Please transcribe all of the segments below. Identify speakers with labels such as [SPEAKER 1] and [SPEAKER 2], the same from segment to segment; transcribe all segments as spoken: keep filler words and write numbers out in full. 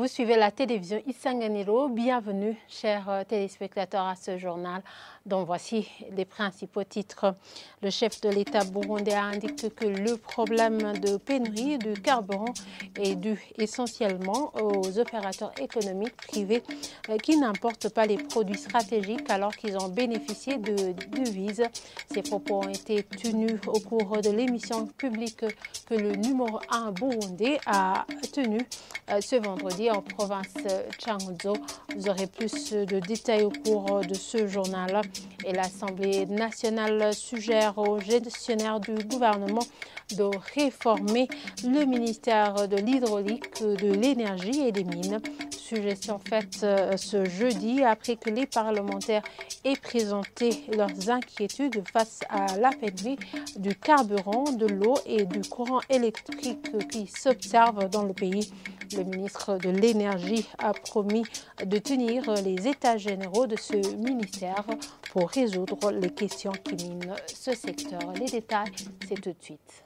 [SPEAKER 1] suivez la télévision Isanganiro. Bienvenue, chers téléspectateurs, à ce journal dont voici les principaux titres. Le chef de l'État burundais a indiqué que le problème de pénurie de carburant est dû essentiellement aux opérateurs économiques privés qui n'importent pas les produits stratégiques alors qu'ils ont bénéficié de devises. Ces propos ont été tenus au cours de l'émission publique que le numéro un burundais a tenue ce vendredi en province Changuzo. Vous aurez plus de détails au cours de ce journal. Et l'Assemblée nationale suggère aux gestionnaires du gouvernement de réformer le ministère de l'hydraulique, de l'énergie et des mines. Suggestion faite ce jeudi après que les parlementaires aient présenté leurs inquiétudes face à la pénurie du carburant, de l'eau et du courant électrique qui s'observe dans le pays. Le ministre de l'Énergie a promis de tenir les états généraux de ce ministère pour résoudre les questions qui minent ce secteur. Les détails, c'est tout de suite.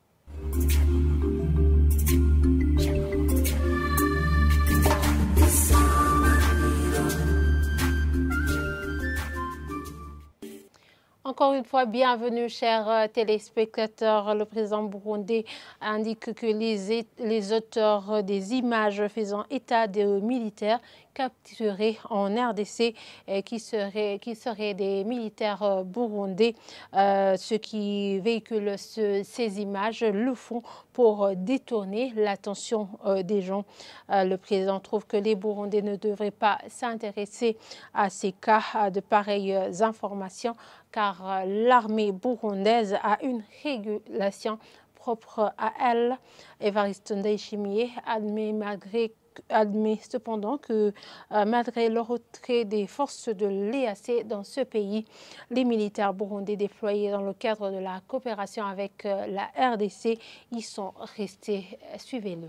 [SPEAKER 1] Encore une fois, bienvenue, chers téléspectateurs. Le président burundais indique que les, les auteurs des images faisant état de militaires capturés en R D C qui seraient, qui seraient des militaires burundais. Euh, ceux qui véhiculent ce, ces images le font pour détourner l'attention euh, des gens. Euh, le président trouve que les Burundais ne devraient pas s'intéresser à ces cas de pareilles informations car l'armée burundaise a une régulation propre à elle. Évariste Ndayishimiye admet malgré admet cependant que euh, malgré le retrait des forces de l'E A C dans ce pays, les militaires burundais déployés dans le cadre de la coopération avec euh, la R D C y sont restés. Suivez-le.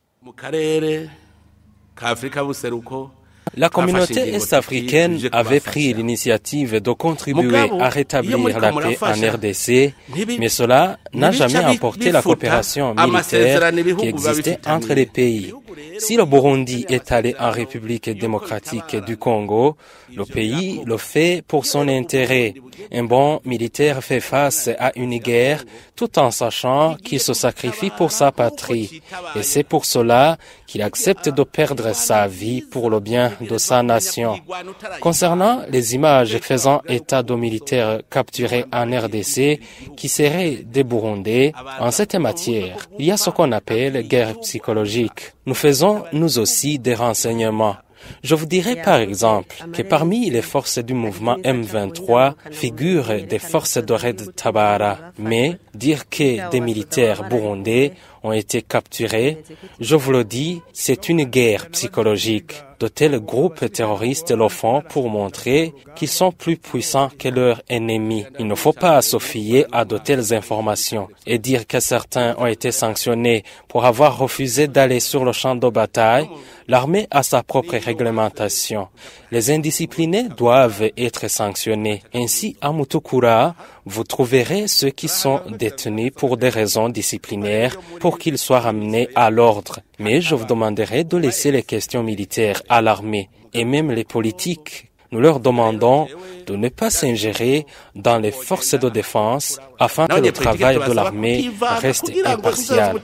[SPEAKER 2] La communauté est-africaine avait pris l'initiative de contribuer à rétablir la paix en R D C, mais cela n'a jamais emporté la coopération militaire qui existait entre les pays. Si le Burundi est allé en République démocratique du Congo, le pays le fait pour son intérêt. Un bon militaire fait face à une guerre tout en sachant qu'il se sacrifie pour sa patrie. Et c'est pour cela qu'il accepte de perdre sa vie pour le bien de sa nation. Concernant les images faisant état de militaires capturés en R D C qui seraient des Burundais, en cette matière, il y a ce qu'on appelle guerre psychologique. Nous faisons, nous aussi, des renseignements. Je vous dirais par exemple que parmi les forces du mouvement M vingt-trois figurent des forces de Red Tabara. Mais dire que des militaires burundais ont été capturés, je vous le dis, c'est une guerre psychologique. De tels groupes terroristes le font pour montrer qu'ils sont plus puissants que leurs ennemis. Il ne faut pas se fier à de telles informations et dire que certains ont été sanctionnés pour avoir refusé d'aller sur le champ de bataille. L'armée a sa propre réglementation. Les indisciplinés doivent être sanctionnés. Ainsi, à Mutukura, vous trouverez ceux qui sont détenus pour des raisons disciplinaires pour qu'ils soient ramenés à l'ordre. Mais je vous demanderai de laisser les questions militaires à l'armée et même les politiques. Nous leur demandons de ne pas s'ingérer dans les forces de défense afin que le travail de l'armée reste impartial.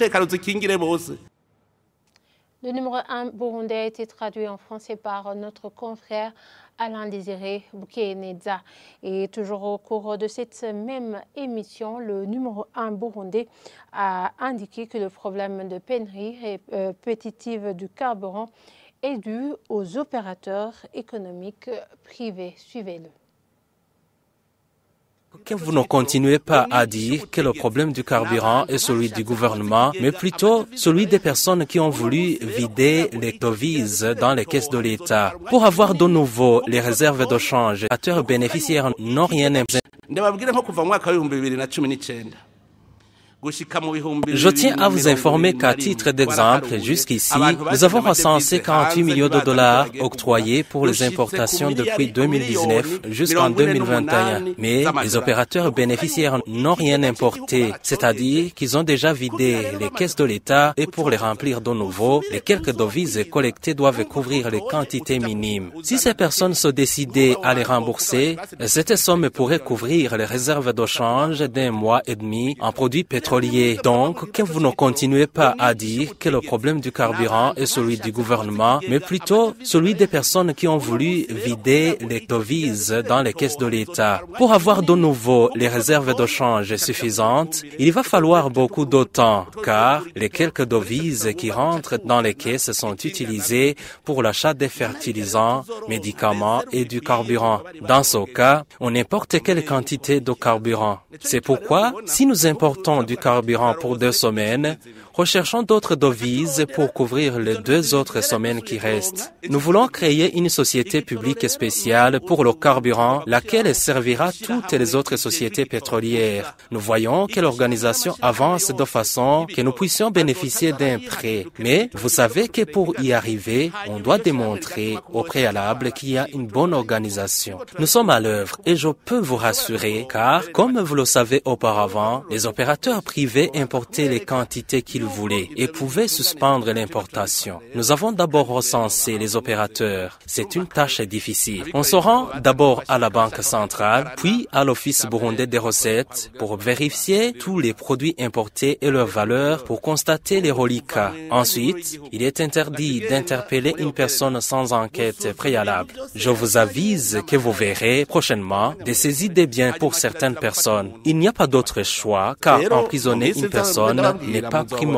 [SPEAKER 1] Le numéro un burundais a été traduit en français par notre confrère Alain Désiré Boukeneza. Et toujours au cours de cette même émission, le numéro un burundais a indiqué que le problème de pénurie répétitive du carburant est dû aux opérateurs économiques privés. Suivez-le.
[SPEAKER 2] Que vous ne continuez pas à dire que le problème du carburant est celui du gouvernement, mais plutôt celui des personnes qui ont voulu vider les devises dans les caisses de l'État. Pour avoir de nouveau les réserves de change, les acteurs bénéficiaires n'ont rien imposé. Je tiens à vous informer qu'à titre d'exemple, jusqu'ici, nous avons recensé quarante-huit millions de dollars octroyés pour les importations depuis deux mille dix-neuf jusqu'en deux mille vingt et un. Mais les opérateurs bénéficiaires n'ont rien importé, c'est-à-dire qu'ils ont déjà vidé les caisses de l'État et pour les remplir de nouveau, les quelques devises collectées doivent couvrir les quantités minimes. Si ces personnes se décidaient à les rembourser, cette somme pourrait couvrir les réserves de change d'un mois et demi en produits pétroliers. Donc, que vous ne continuez pas à dire que le problème du carburant est celui du gouvernement, mais plutôt celui des personnes qui ont voulu vider les devises dans les caisses de l'État. Pour avoir de nouveau les réserves de change suffisantes, il va falloir beaucoup de temps, car les quelques devises qui rentrent dans les caisses sont utilisées pour l'achat des fertilisants, médicaments et du carburant. Dans ce cas, on importe quelle quantité de carburant. C'est pourquoi, si nous importons du carburant pour deux semaines, recherchons d'autres devises pour couvrir les deux autres semaines qui restent. Nous voulons créer une société publique spéciale pour le carburant, laquelle servira toutes les autres sociétés pétrolières. Nous voyons que l'organisation avance de façon que nous puissions bénéficier d'un prêt. Mais vous savez que pour y arriver, on doit démontrer au préalable qu'il y a une bonne organisation. Nous sommes à l'œuvre et je peux vous rassurer, car, comme vous le savez auparavant, les opérateurs privés importaient les quantités qu'ils voulaient et pouvaient suspendre l'importation. Nous avons d'abord recensé les opérateurs. C'est une tâche difficile. On se rend d'abord à la Banque centrale, puis à l'Office burundais des recettes pour vérifier tous les produits importés et leur valeur pour constater les reliquats. Ensuite, il est interdit d'interpeller une personne sans enquête préalable. Je vous avise que vous verrez prochainement des saisies des biens pour certaines personnes. Il n'y a pas d'autre choix car emprisonner une personne n'est pas primordial.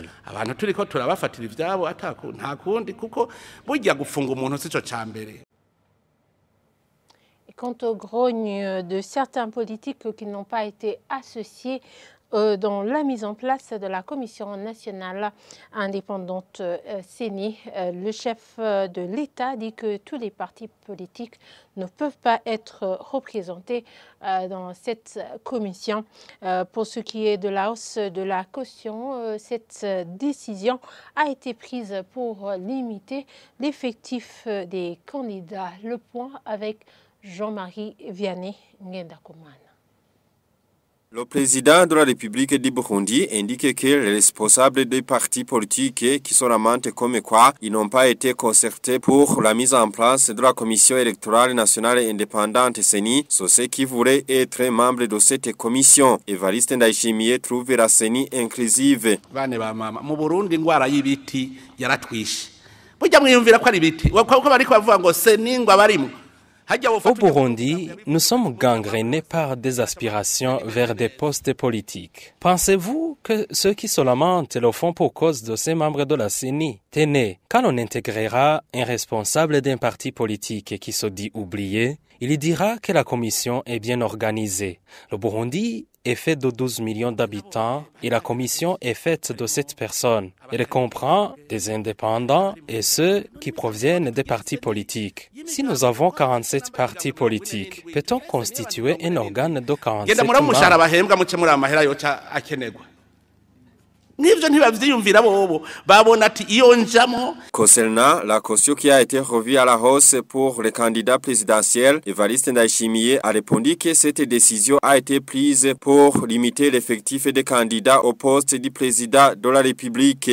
[SPEAKER 1] Quant aux grognes de certains politiques qui n'ont pas été associés Euh, dans la mise en place de la Commission nationale indépendante euh, C E N I, euh, le chef euh, de l'État dit que tous les partis politiques ne peuvent pas être représentés euh, dans cette commission. Euh, pour ce qui est de la hausse de la caution, euh, cette décision a été prise pour limiter l'effectif des candidats. Le point avec Jean-Marie Vianney Ngendakumana.
[SPEAKER 3] Le président de la République du Burundi indique que les responsables des partis politiques qui sont lamentés comme quoi ils n'ont pas été concertés pour la mise en place de la Commission électorale nationale indépendante C E N I sont ceux qui voulaient être membres de cette commission. Evariste Ndayishimiye trouve la C E N I inclusive.
[SPEAKER 4] Bane ba mama mu Burundi ngwara y'ibiti yaratwishe. Burya mwiyumvira ko ari ibiti. Uko bariko bavuga ngo C E N I ngo abarimo.
[SPEAKER 2] Au Burundi, nous sommes gangrénés par des aspirations vers des postes politiques. Pensez-vous que ceux qui se lamentent le font pour cause de ces membres de la C E N I? Tenez, quand on intégrera un responsable d'un parti politique qui se dit oublié, il dira que la commission est bien organisée. Le Burundi est fait de douze millions d'habitants et la commission est faite de sept personnes. Elle comprend des indépendants et ceux qui proviennent des partis politiques. Si nous avons quarante-sept partis politiques, peut-on constituer un organe de quarante-sept membres?
[SPEAKER 3] Concernant la caution qui a été revue à la hausse pour les candidats présidentiels, Evariste Ndayishimiye a répondu que cette décision a été prise pour limiter l'effectif des candidats au poste du président de la République.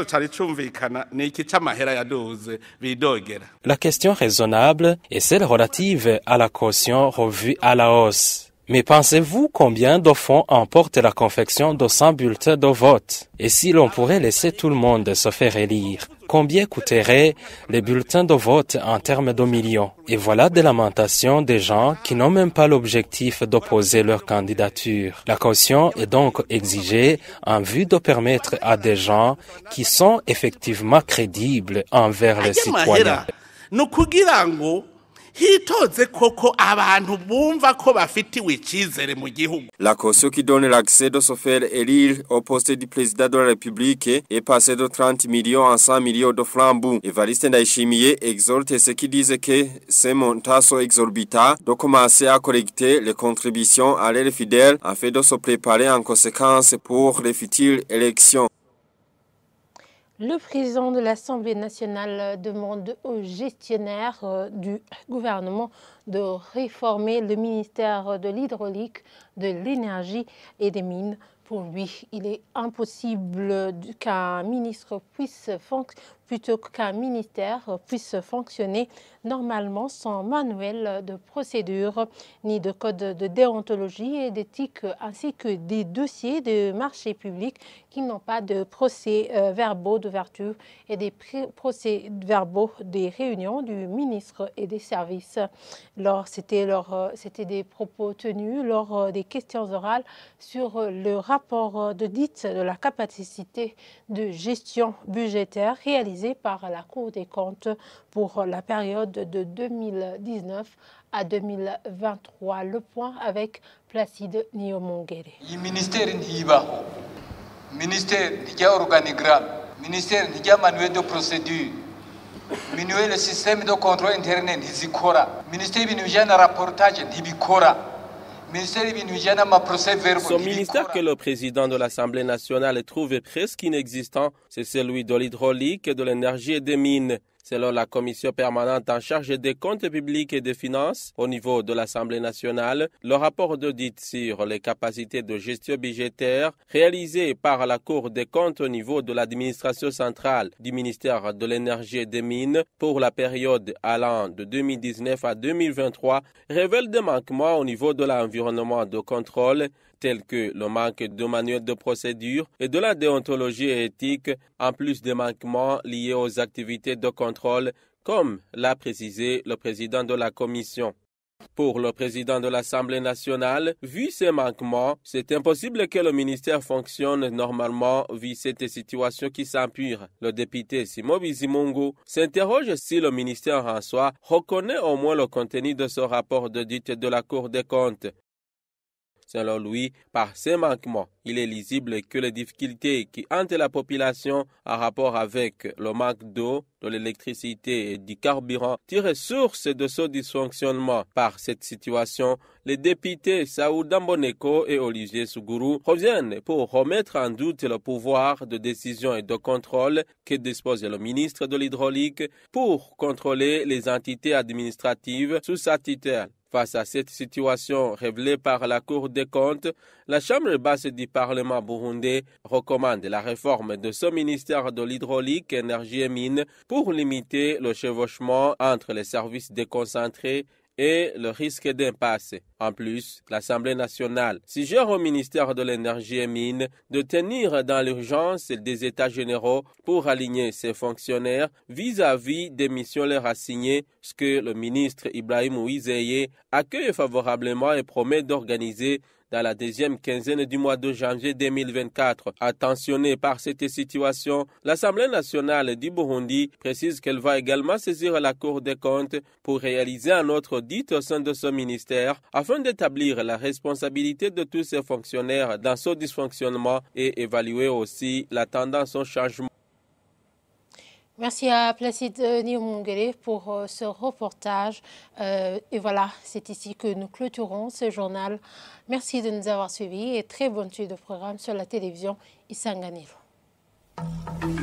[SPEAKER 2] La question raisonnable est celle relative à la caution revue à la hausse. Mais pensez-vous combien de fonds emporte la confection de cent bulletins de vote? Et si l'on pourrait laisser tout le monde se faire élire, combien coûteraient les bulletins de vote en termes de millions? Et voilà des lamentations des gens qui n'ont même pas l'objectif d'opposer leur candidature. La caution est donc exigée en vue de permettre à des gens qui sont effectivement crédibles envers les citoyens.
[SPEAKER 4] hitoze koko abantu bumva ko bafitiwe icizere mu gihugu.
[SPEAKER 3] La caution qui donne l'accès de se faire élire au poste du président de la République est passée de trente millions à cent millions de francs bou. Evariste Ndayishimiye exhorte ceux qui disent que ces montants sont exorbitants de commencer à collecter les contributions à leurs fidèles afin de se préparer en conséquence pour les futures élections.
[SPEAKER 1] Le président de l'Assemblée nationale demande aux gestionnaires euh, du gouvernement de réformer le ministère de l'hydraulique, de l'énergie et des mines. Pour lui, il est impossible qu'un ministre puisse fonctionner, plutôt qu'un ministère puisse fonctionner normalement sans manuel de procédure, ni de code de déontologie et d'éthique, ainsi que des dossiers de marché public qui n'ont pas de procès-verbaux d'ouverture et des procès-verbaux des réunions du ministre et des services. C'était des propos tenus lors des questions orales sur le rapport d'audit de la capacité de gestion budgétaire réalisé par la Cour des comptes pour la période de deux mille dix-neuf à deux mille vingt-trois. Le point avec Placide Niomongere.
[SPEAKER 5] Le ministère Nibaho, ministère Nidia organigramme, ministère Nidia manuel de procédure, manuel le système de contrôle internet Nizikora, ministère Nidia rapportage Nibikora.
[SPEAKER 2] Son ministère que le président de l'Assemblée nationale trouve presque inexistant, c'est celui de l'hydraulique, de l'énergie et des mines. Selon la commission permanente en charge des comptes publics et des finances au niveau de l'Assemblée nationale, le rapport d'audit sur les capacités de gestion budgétaire réalisé par la Cour des comptes au niveau de l'administration centrale du ministère de l'énergie et des mines pour la période allant de deux mille dix-neuf à deux mille vingt-trois révèle des manquements au niveau de l'environnement de contrôle tels que le manque de manuel de procédure et de la déontologie et éthique, en plus des manquements liés aux activités de contrôle, comme l'a précisé le président de la commission. Pour le président de l'Assemblée nationale, vu ces manquements, c'est impossible que le ministère fonctionne normalement vu cette situation qui s'empire. Le député Simo Bizimungu s'interroge si le ministère en soi reconnaît au moins le contenu de ce rapport d'audit de la Cour des comptes. Selon lui, par ces manquements, il est lisible que les difficultés qui hantent la population en rapport avec le manque d'eau, de l'électricité et du carburant tirent source de ce dysfonctionnement. Par cette situation, les députés Saouda Mboneko et Olivier Sougourou reviennent pour remettre en doute le pouvoir de décision et de contrôle que dispose le ministre de l'Hydraulique pour contrôler les entités administratives sous sa tutelle. Face à cette situation révélée par la Cour des comptes, la Chambre basse du Parlement burundais recommande la réforme de ce ministère de l'hydraulique, énergie et mines pour limiter le chevauchement entre les services déconcentrés et le risque d'impasse. En plus, l'Assemblée nationale suggère au ministère de l'Énergie et Mines de tenir dans l'urgence des États généraux pour aligner ses fonctionnaires vis-à-vis des missions leur assignées, ce que le ministre Ibrahim Ouizeye accueille favorablement et promet d'organiser dans la deuxième quinzaine du mois de janvier deux mille vingt-quatre. Attentionnée par cette situation, l'Assemblée nationale du Burundi précise qu'elle va également saisir la Cour des comptes pour réaliser un autre audit au sein de ce ministère afin d'établir la responsabilité de tous ces fonctionnaires dans ce dysfonctionnement et évaluer aussi la tendance au changement.
[SPEAKER 1] Merci à Placide Niomongere pour euh, ce reportage. Euh, et voilà, c'est ici que nous clôturons ce journal. Merci de nous avoir suivis et très bonne suite de programme sur la télévision Isanganiro.